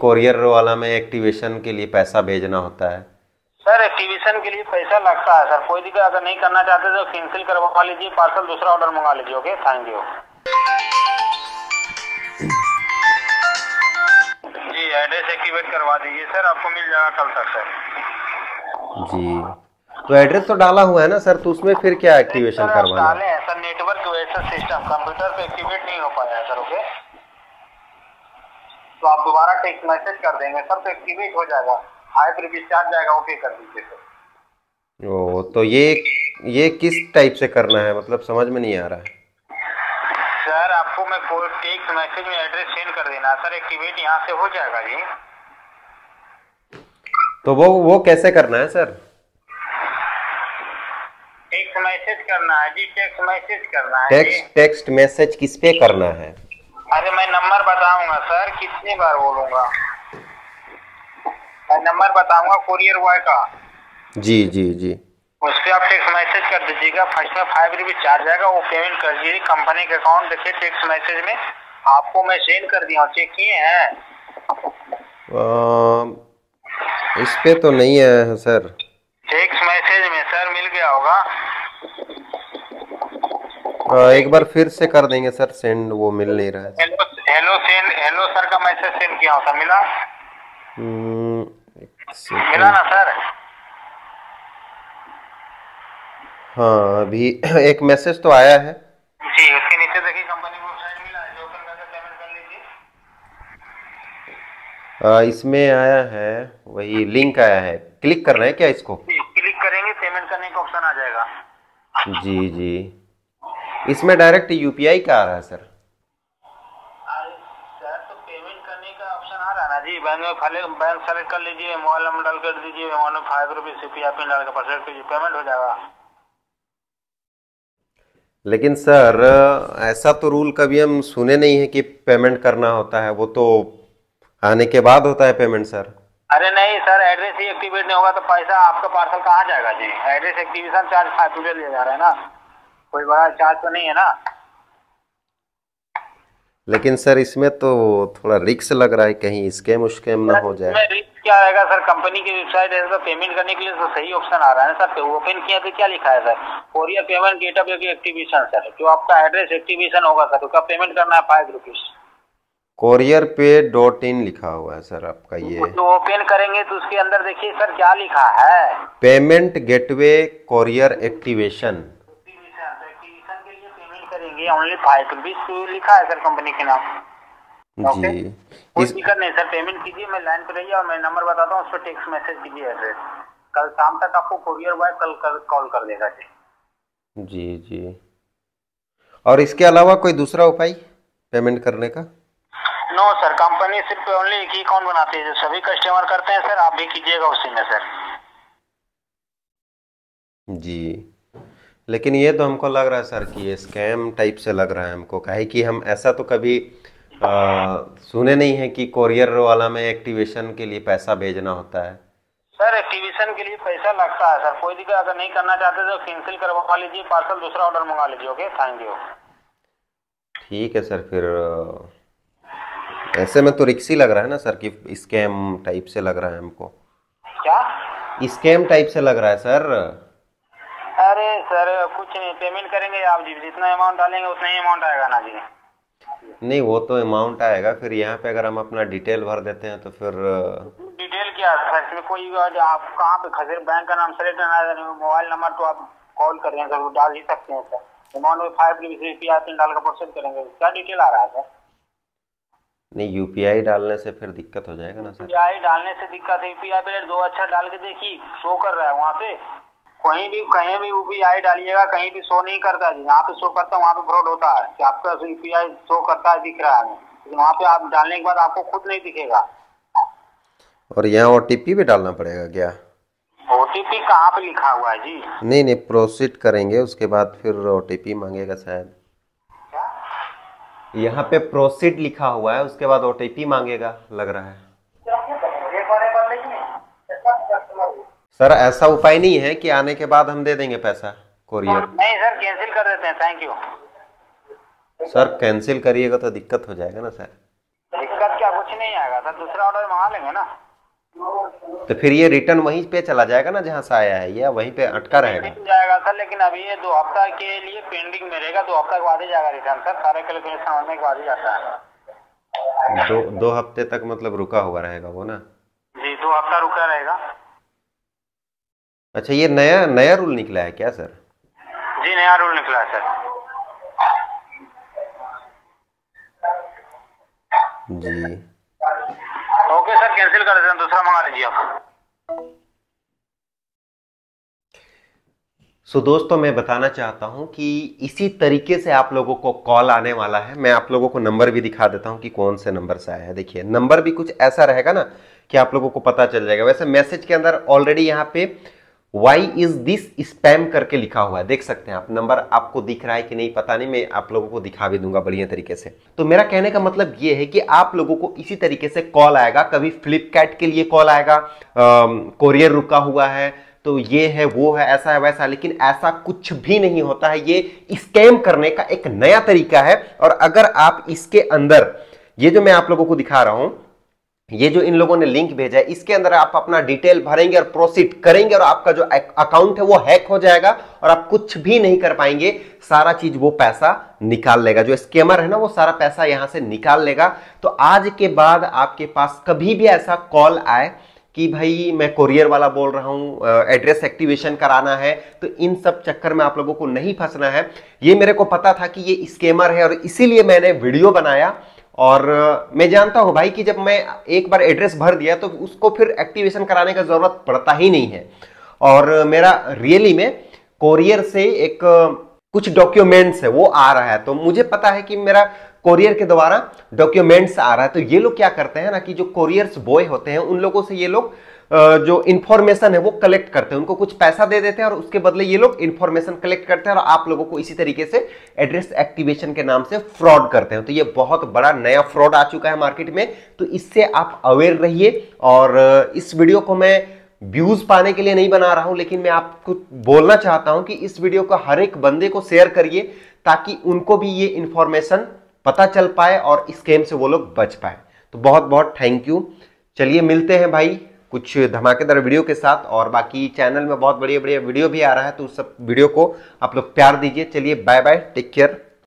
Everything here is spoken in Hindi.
कोरियर वाला में एक्टिवेशन के लिए पैसा भेजना होता है। सर एक्टिवेशन के लिए पैसा लगता है सर, कोई दिक्कत, अगर नहीं करना चाहते तो कैंसिल करवा लीजिए, पार्सल दूसरा ऑर्डर मंगा लीजिए। ओके, थैंक यू जी। एड्रेस एक्टिवेट करवा दीजिए सर, आपको मिल जाएगा कल तक सर। जी, तो एड्रेस तो डाला हुआ है ना सर, तो उसमें फिर क्या एक्टिवेशन करवाना डाले हैं सर, नेटवर्क वैसा सिस्टम कंप्यूटर पे एक्टिवेट नहीं हो पाया है सर। ओके, तो आप दोबारा टेक्स्ट मैसेज कर देंगे सर, तो एक्टिवेट हो जाएगा, ₹5 चार्ज जाएगा, ओके कर दीजिए सर। ओ, तो ये किस टाइप से करना है, मतलब समझ में नहीं आ रहा है सर। आपको मैं कोई टेक्स्ट मैसेज में एड्रेस सेंड कर देना सर, एक्टिवेट यहाँ से हो जाएगा जी। तो वो कैसे करना है सर? टेक्स्ट मैसेज करना है जी, टेक्स्ट मैसेज करना है। टेक्स्ट मैसेज किस पे करना है? अरे मैं नंबर बताऊंगा सर, कितनी बार बोलूंगा, मैं नंबर बताऊंगा कोरियर बॉय का। जी जी जी, उस पर आप टेक्स्ट मैसेज कर दीजिएगा, फर्स्ट में ₹5 चार्ज आएगा, वो पेमेंट कर दीजिए कंपनी के अकाउंट। देखिए टेक्स्ट मैसेज में आपको मैं सेंड कर दिया, चेक किए हैं? इस पे तो नहीं है सर। टेक्स्ट मैसेज में सर मिल गया होगा। एक बार फिर से कर देंगे सर सेंड, वो मिल नहीं रहा है। हेलो सर का मैसेज सेंड किया होता, मिला? मिला ना सर? हाँ, अभी एक मैसेज तो आया है जी, उसके नीचे देखिए कंपनी वेबसाइट मिला है, जो ओपन करके पेमेंट कर लीजिए। इसमें आया है, वही लिंक आया है, क्लिक करना है क्या इसको? क्लिक करेंगे पेमेंट करने का ऑप्शन आ जाएगा। जी जी, इसमें डायरेक्ट यूपीआई का आ रहा है सर। सर तो पेमेंट करने का ऑप्शन आ रहा है ना जी, बैंक सेलेक्ट कर लीजिए, मोबाइल नंबर डाल कर दीजिए, ₹5 यूपीआई पिन डाल कर प्रोसेस कीजिए, पेमेंट हो जाएगा। लेकिन सर ऐसा तो रूल कभी हम सुने नहीं है कि पेमेंट करना होता है, वो तो आने के बाद होता है पेमेंट सर। अरे नहीं सर, एड्रेस ही एक्टिवेट नहीं होगा तो पैसा आपका पार्सल कहाँ जाएगा जी? एड्रेस एक्टिवेशन चार्ज ₹5 ले जा रहा है ना, कोई बड़ा चार्ज तो नहीं है ना। लेकिन सर इसमें तो थोड़ा रिस्क लग रहा है, कहीं स्कैम उस्कैम ना हो जाए। रिस्क क्या आएगा सर, कंपनी की वेबसाइट है तो पेमेंट करने के लिए तो सही ऑप्शन आ रहा है ना सर। ओपन किया तो क्या लिखा है सर, कोरियर पेमेंट गेटवे की एक्टिवेशन सर, जो आपका एड्रेस एक्टिवेशन होगा सर, उसका पेमेंट करना है ₹5। कोरियर पे .in लिखा हुआ है सर आपका, ये तो ओपन करेंगे तो उसके अंदर देखिए सर क्या लिखा है, payment gateway courier activation. Activation के लिए पेमेंट करेंगे ओनली ₹5 लिखा है सर कंपनी के नाम। जी, कोई दिक्कत नहीं सर, पेमेंट कीजिए, मैं लाइन पे रहिए और मैं नंबर बताता हूँ, उस पर टेक्स्ट मैसेज कीजिए एड्रेस, कल शाम तक आपको कोरियर बॉय कल कॉल कर देगा जी। जी जी, और इसके अलावा कोई दूसरा उपाय पेमेंट करने का? नो सर, कंपनी सिर्फ ओनली एक ही अकाउंट बनाती है, जो सभी कस्टमर करते हैं सर, आप भी कीजिएगा उसी में सर। जी, लेकिन ये तो हमको लग रहा है सर कि ये स्कैम टाइप से लग रहा है हमको, काहे कि हम ऐसा तो कभी सुने नहीं है कि कोरियर वाला में एक्टिवेशन के लिए पैसा भेजना होता है। सर एक्टिवेशन के लिए पैसा लगता है सर, कोई दिक्कत, अगर नहीं करना चाहते तो कैंसिल करवा लीजिए, पार्सल दूसरा ऑर्डर मंगा लीजिए। Okay, thank you. ठीक है सर, फिर ऐसे में तो रिक्स ही लग रहा है ना सर, कि स्कैम टाइप से लग रहा है हमको। क्या स्कैम टाइप से लग रहा है सर? अरे सर कुछ नहीं, पेमेंट करेंगे आप जी, जितना अमाउंट डालेंगे उतना ही अमाउंट आएगा ना जी। नहीं, वो तो अमाउंट आएगा, फिर यहाँ पे अगर हम अपना डिटेल भर देते हैं तो फिर डिटेल क्या है इसमें, कोई आप कहाँ पे खसेर, बैंक का नाम सेलेक्ट करना है, मोबाइल नंबर तो आप कॉल कर रहे हैं सर, वो डाल ही सकते हैं सर, अमाउंट में ₹5 पिन डाल कर प्रोसेस करेंगे, क्या डिटेल आ रहा है सर? नहीं, यूपीआई डालने से फिर दिक्कत हो जाएगा ना सर। यूपीआई डालने से दिक्कत है, यूपीआई पे 2 अक्षर डाल के देखिए, शो कर रहा है वहाँ पे, कहीं भी यूपीआई डालिएगा कहीं भी शो नहीं करता है, जहाँ पे शो करता है वहाँ पे फ्रॉड होता है, कि आपका यूपीआई शो करता है, दिख रहा है, लेकिन वहाँ पे आप डालने के बाद आपको खुद नहीं दिखेगा। और यहाँ ओटीपी भी डालना पड़ेगा क्या? ओटीपी कहाँ पे लिखा हुआ है जी? नहीं नहीं, प्रोसीड करेंगे उसके बाद फिर ओटीपी मांगेगा शायद। यहाँ पे प्रोसीड लिखा हुआ है, उसके बाद ओटीपी मांगेगा लग रहा है सर। ऐसा उपाय नहीं है कि आने के बाद हम दे देंगे पैसा कोरियर? नहीं सर, कैंसिल कर देते हैं, थैंक यू। सर कैंसिल करिएगा तो दिक्कत हो जाएगा ना सर। दिक्कत क्या, कुछ नहीं आएगा सर, दूसरा ऑर्डर मंगा लेंगे ना। तो फिर ये रिटर्न वहीं पे चला जाएगा ना जहाँ से आया है, या वहीं पे अटका रहेगा? जाएगा सर, लेकिन अभी ये 2 हफ्ता के लिए पेंडिंग में रहेगा, 2 हफ्ता के बाद ही जाएगा रिटर्न सर, सारे कैलकुलेशन होने के बाद ही जाता है। 2 हफ्ते तक मतलब रुका हुआ रहेगा वो ना? जी 2 हफ्ता रुका रहेगा। अच्छा, ये नया रूल निकला है क्या सर? जी नया रूल निकला है सर। जी ओके सर, कैंसिल कर देते हैं, दूसरा मंगा लीजिए आप। सो दोस्तों, मैं बताना चाहता हूं कि इसी तरीके से आप लोगों को कॉल आने वाला है। मैं आप लोगों को नंबर भी दिखा देता हूं कि कौन से नंबर से आया है। देखिए, नंबर भी कुछ ऐसा रहेगा ना कि आप लोगों को पता चल जाएगा। वैसे मैसेज के अंदर ऑलरेडी यहाँ पे वाई इज दिस स्पैम करके लिखा हुआ है, देख सकते हैं आप। नंबर आपको दिख रहा है कि नहीं पता नहीं, मैं आप लोगों को दिखा भी दूंगा बढ़िया तरीके से। तो मेरा कहने का मतलब ये है कि आप लोगों को इसी तरीके से कॉल आएगा। कभी फ्लिपकार्ट के लिए कॉल आएगा, कोरियर रुका हुआ है, तो ये है वो है, ऐसा है वैसा, लेकिन ऐसा कुछ भी नहीं होता है। ये स्कैम करने का एक नया तरीका है। और अगर आप इसके अंदर, ये जो मैं आप लोगों को दिखा रहा हूं, ये जो इन लोगों ने लिंक भेजा है, इसके अंदर आप अपना डिटेल भरेंगे और प्रोसीड करेंगे और आपका जो अकाउंट है वो हैक हो जाएगा और आप कुछ भी नहीं कर पाएंगे। सारा चीज वो पैसा निकाल लेगा, जो स्कैमर है ना वो सारा पैसा यहां से निकाल लेगा। तो आज के बाद आपके पास कभी भी ऐसा कॉल आए कि भाई मैं कोरियर वाला बोल रहा हूं, एड्रेस एक्टिवेशन कराना है, तो इन सब चक्कर में आप लोगों को नहीं फंसना है। ये मेरे को पता था कि ये स्कैमर है और इसीलिए मैंने वीडियो बनाया। और मैं जानता हूं भाई कि जब मैं एक बार एड्रेस भर दिया तो उसको फिर एक्टिवेशन कराने का जरूरत पड़ता ही नहीं है। और मेरा रियली में कोरियर से एक कुछ डॉक्यूमेंट्स है वो आ रहा है, तो मुझे पता है कि मेरा कोरियर के द्वारा डॉक्यूमेंट्स आ रहा है। तो ये लोग क्या करते हैं ना कि जो कोरियर्स बॉय होते हैं उन लोगों से ये लोग जो इंफॉर्मेशन है वो कलेक्ट करते हैं, उनको कुछ पैसा दे देते हैं और उसके बदले ये लोग इंफॉर्मेशन कलेक्ट करते हैं और आप लोगों को इसी तरीके से एड्रेस एक्टिवेशन के नाम से फ्रॉड करते हैं। तो ये बहुत बड़ा नया फ्रॉड आ चुका है मार्केट में, तो इससे आप अवेयर रहिए। और इस वीडियो को मैं व्यूज पाने के लिए नहीं बना रहा हूं, लेकिन मैं आपको बोलना चाहता हूं कि इस वीडियो को हर एक बंदे को शेयर करिए ताकि उनको भी ये इंफॉर्मेशन पता चल पाए और स्कैम से वो लोग बच पाए। तो बहुत बहुत थैंक यू। चलिए मिलते हैं भाई कुछ धमाकेदार वीडियो के साथ, और बाकी चैनल में बहुत बढ़िया बढ़िया वीडियो भी आ रहा है, तो उस सब वीडियो को आप लोग प्यार दीजिए। चलिए बाय बाय, टेक केयर।